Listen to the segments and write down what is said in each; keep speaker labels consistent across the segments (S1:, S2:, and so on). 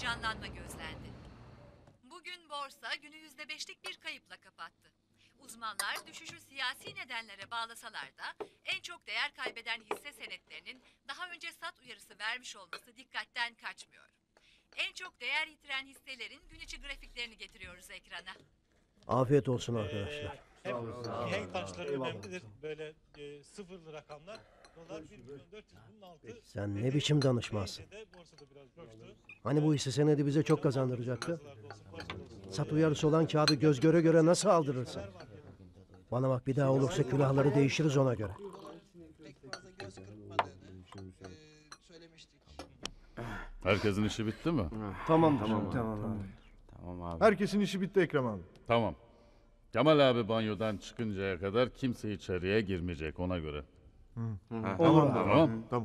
S1: canlanma gözlendi. Bugün borsa günü %5'lik bir kayıpla kapattı. Uzmanlar düşüşü siyasi nedenlere bağlasalar da en çok değer kaybeden hisse senetlerinin daha önce sat uyarısı vermiş olması dikkatten kaçmıyor. En çok değer yitiren hisselerin gün içi grafiklerini getiriyoruz ekrana.
S2: Afiyet olsun arkadaşlar.
S3: Hep mihenk taşları önemlidir. Böyle sıfırlı rakamlar. Dolar 1.400.000'in altı.
S2: Sen ne biçim danışmansın?
S3: Borsada biraz coştu.
S2: Hani bu hisse senedi bize çok kazandıracaktı? Sat uyarısı olan kağıdı göz göre göre nasıl aldırırsın? Bana bak, bir daha olursa külahları değişiriz ona göre.
S4: Pek fazla göz kırpmadığını söylemiştik.
S5: Herkesin işi bitti mi?
S6: Tamam abi.
S7: Herkesin işi bitti Ekrem abi.
S5: Tamam. Kemal abi banyodan çıkıncaya kadar kimse içeriye girmeyecek ona göre.
S6: Olur abi.
S5: Tamam.
S7: Tamam.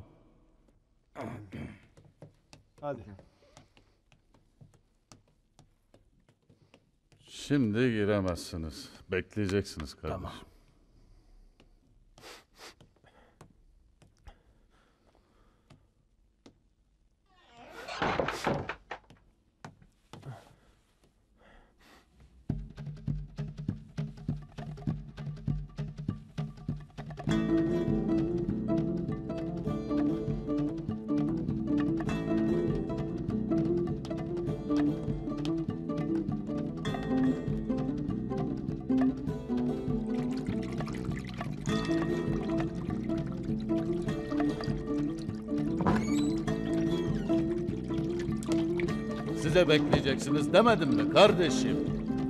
S7: Hadi.
S5: Şimdi giremezsiniz. Bekleyeceksiniz kardeşim.
S2: Tamam.
S5: Size bekleyeceksiniz demedim mi kardeşim?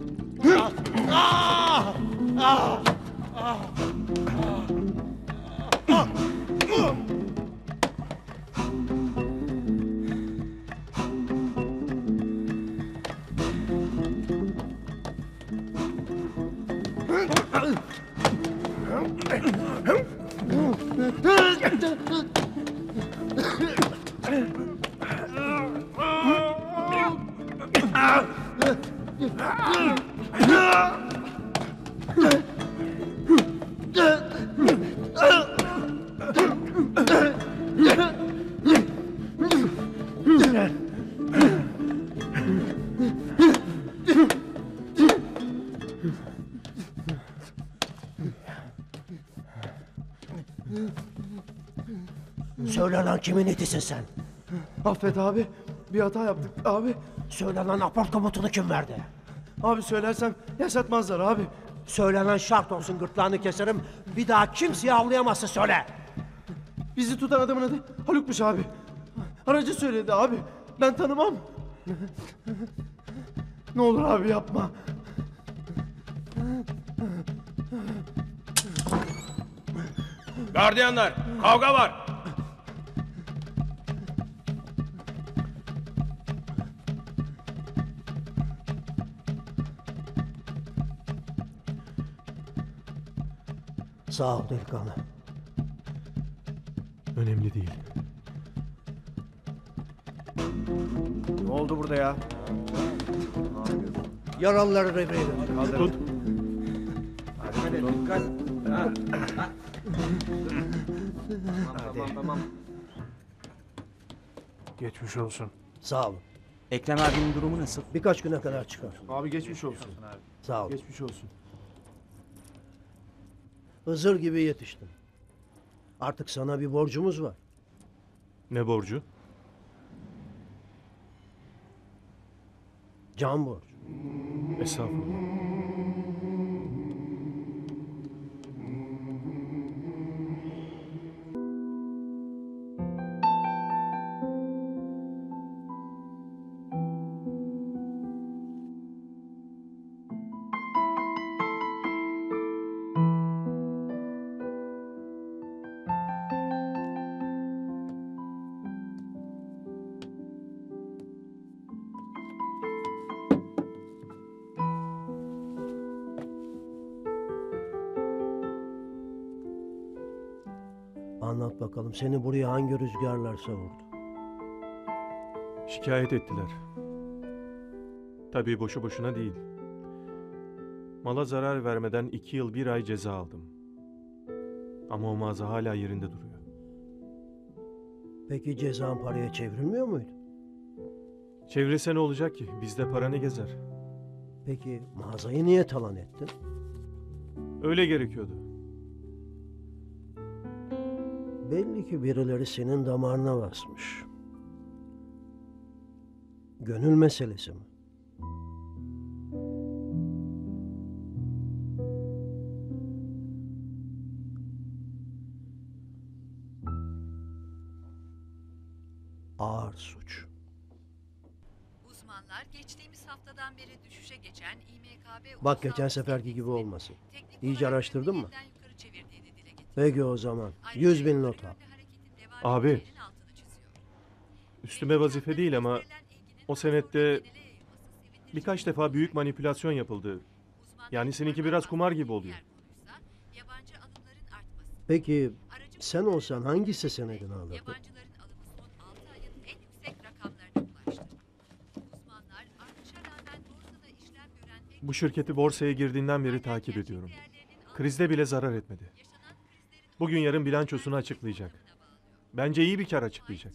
S2: Söyle lan, kimin itisin sen?
S6: Affet abi. Bir hata yaptık abi.
S2: Söyle lan, aport komutunu kim verdi?
S6: Abi söylersem yaşatmazlar abi.
S2: Söyle lan, şart olsun gırtlağını keserim. Bir daha kimseye avlayamazsın, söyle.
S6: Bizi tutan adamın adı Haluk'muş abi. Aracı söyledi abi. Ben tanımam. Ne olur abi yapma.
S8: Gardiyanlar, kavga var.
S2: Sağ ol delikanlı.
S6: Önemli değil. Ne oldu burada ya?
S2: Yaralıları revreye götür.
S6: Tut.
S8: Dikkat. Tamam.
S6: Geçmiş olsun.
S2: Sağ olun.
S9: Ekrem abinin durumu nasıl?
S2: Birkaç güne kadar çıkar.
S6: Abi geçmiş olsun.
S2: Sağ ol.
S6: Geçmiş olsun.
S2: Hızır gibi yetiştin. Artık sana bir borcumuz var.
S6: Ne borcu?
S2: Can borcu.
S6: Estağfurullah.
S2: Anlat bakalım, seni buraya hangi rüzgarlar savurdu?
S6: Şikayet ettiler. Tabii boşu boşuna değil. Mala zarar vermeden 2 yıl 1 ay ceza aldım. Ama o mağaza hala yerinde duruyor.
S2: Peki cezan paraya çevrilmiyor muydu?
S6: Çevrese ne olacak ki? Bizde para ne gezer?
S2: Peki mağazayı niye talan ettin?
S6: Öyle gerekiyordu.
S2: Belli ki birileri senin damarına basmış. Gönül meselesi mi? Ağır suç.
S1: Uzmanlar geçtiğimiz haftadan beri düşüşe geçen İMKB
S2: Bak
S1: Ulusal
S2: geçen seferki
S1: Destek
S2: gibi
S1: Endeksinin
S2: olmasın.
S1: teknik
S2: İyice
S1: olarak
S2: araştırdın mı?
S1: yönünü yukarı çevirdiğini dile getirdi.
S2: Peki o zaman.
S1: Ayrıca
S2: 100 bin
S1: yukarı
S2: not al.
S1: yönlü hareketin devam
S6: Abi,
S1: edeceğinin altını çiziyor.
S6: Üstüme vazife değil ama
S1: Gösterilen ilginin
S6: o
S1: daha sonra
S6: senette
S1: genele yayılması sevindirici
S6: birkaç
S1: bir
S6: defa
S1: olay.
S6: büyük manipülasyon yapıldı.
S1: Uzmanların
S6: Yani seninki
S1: parmak
S6: biraz kumar
S1: bastığı
S6: gibi oluyor.
S1: diğer konuysa yabancı alımların artması.
S2: Peki
S1: Aracı
S2: sen
S1: kurumların
S2: olsan hangi hisse
S1: göre
S2: senedini alırdın?
S1: Yabancıların alımı son 6 ayın en yüksek rakamlarına ulaştı. Uzmanlar artışa rağmen borsada işlem gören pek
S6: Bu şirketi borsaya girdiğinden beri takip ediyorum. Krizde bile zarar etmedi. Bugün yarın bilançosunu açıklayacak. Bence iyi bir kar açıklayacak.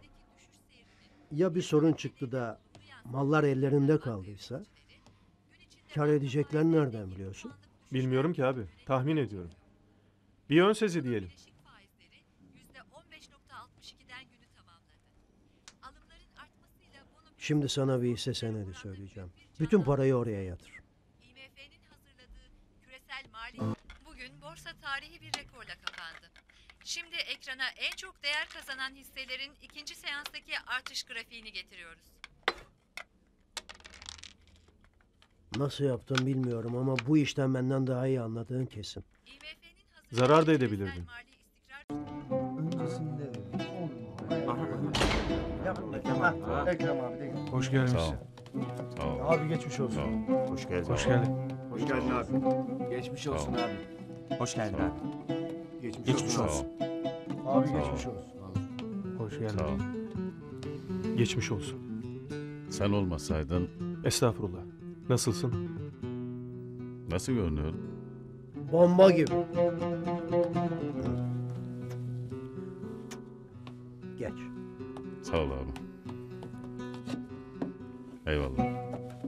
S2: Ya bir sorun çıktı da mallar ellerinde kaldıysa? Kar edeceklerini nereden biliyorsun?
S6: Bilmiyorum ki abi. Tahmin ediyorum. Bir ön sezi diyelim.
S1: Bileşik faizleri %15.62'den günü tamamladı. Alımların artmasıyla bunun
S2: Şimdi sana bir hisse senedi söyleyeceğim. Bütün parayı oraya yatır.
S1: IMF'nin hazırladığı küresel mali bugün borsa tarihi bir rekorla kapandı. Şimdi ekrana en çok değer kazanan hisselerin ikinci seanstaki artış grafiğini getiriyoruz.
S2: Nasıl yaptım bilmiyorum ama bu işten benden daha iyi anladığın kesin.
S1: IMF'nin hazırladığı
S6: Zarar da
S1: küresel
S6: edebilirdin.
S1: mali istikrar
S7: Ekrem abi de.
S6: Hoş geldin.
S5: Sağ ol. Sağ ol.
S7: Abi geçmiş olsun.
S5: Sağ ol.
S9: Hoş geldin.
S6: Hoş geldin.
S7: Hoş geldin abi.
S9: Geçmiş
S5: Sağ ol.
S9: olsun abi. Hoş geldin
S5: Sağ ol.
S9: abi.
S7: Geçmiş,
S9: Geçmiş
S5: Sağ
S9: olsun.
S5: ol.
S7: Abi
S5: Sağ ol.
S7: geçmiş olsun.
S6: Hoş
S5: Sağ
S6: geldin.
S5: ol.
S6: Geçmiş olsun.
S5: Sen olmasaydın
S6: Estağfurullah. Nasılsın?
S5: nasıl görünüyor?
S2: Bomba gibi. Geç.
S5: Sağ ol abi. Eyvallah.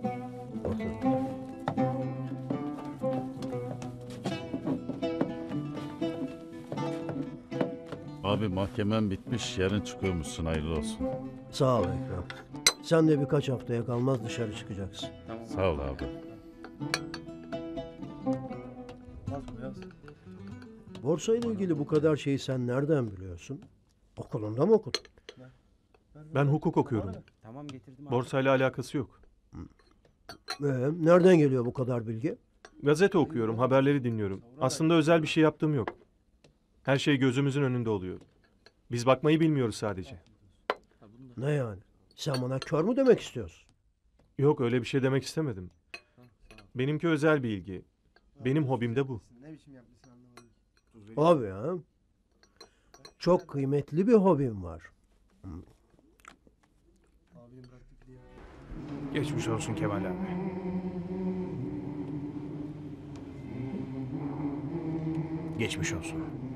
S5: Abi mahkemen bitmiş, yarın çıkıyormuşsun, hayırlı olsun.
S2: Sağ ol Ekrem. Sen de birkaç haftaya kalmaz dışarı çıkacaksın.
S5: Sağ ol abi.
S2: Borsa ile ilgili bu kadar şeyi sen nereden biliyorsun? Okulunda mı okudun?
S6: Ben hukuk okuyorum.
S9: Tamam getirdim abi.
S6: Borsayla alakası yok.
S2: Nereden geliyor bu kadar bilgi?
S6: Gazete okuyorum, haberleri dinliyorum. Aslında özel bir şey yaptığım yok. Her şey gözümüzün önünde oluyor. Biz bakmayı bilmiyoruz sadece.
S2: Ne yani? Sen bana kör mü demek istiyorsun?
S6: Yok öyle bir şey demek istemedim. Benimki özel bir ilgi. Benim hobim de bu.
S2: Abi ya. Çok kıymetli bir hobim var.
S8: Geçmiş olsun Kemal abi. Geçmiş olsun.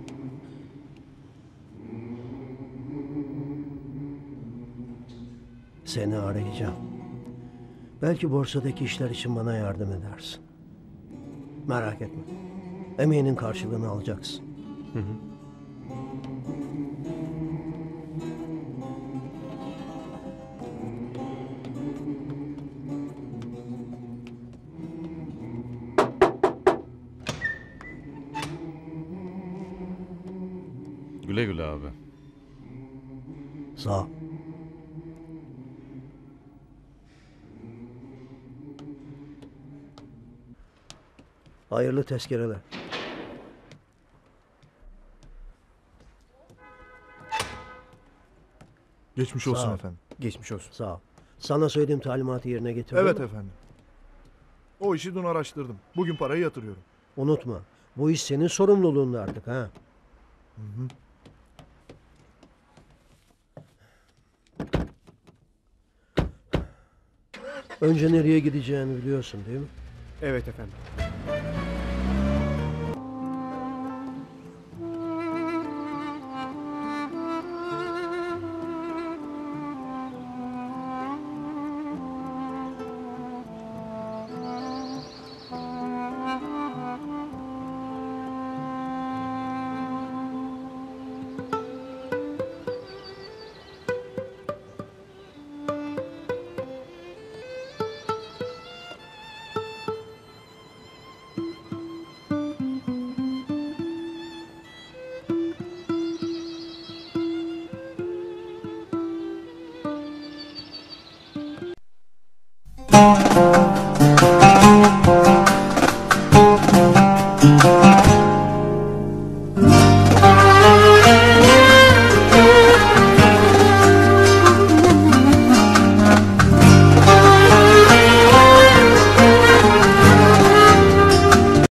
S2: Seni arayacağım. Belki borsadaki işler için bana yardım edersin. Merak etme. Emeğinin karşılığını alacaksın.
S5: Güle güle abi.
S2: Sağ ol. Hayırlı tezkereler.
S7: Geçmiş
S2: Sağ
S7: olsun
S2: ol.
S7: efendim.
S8: Geçmiş olsun.
S2: Sağ ol. Sana söylediğim talimatı yerine getirdin
S7: Evet
S2: mi?
S7: efendim. O işi dün araştırdım. Bugün parayı yatırıyorum.
S2: Unutma. Bu iş senin sorumluluğunda artık ha. Önce nereye gideceğini biliyorsun değil mi?
S8: Evet efendim.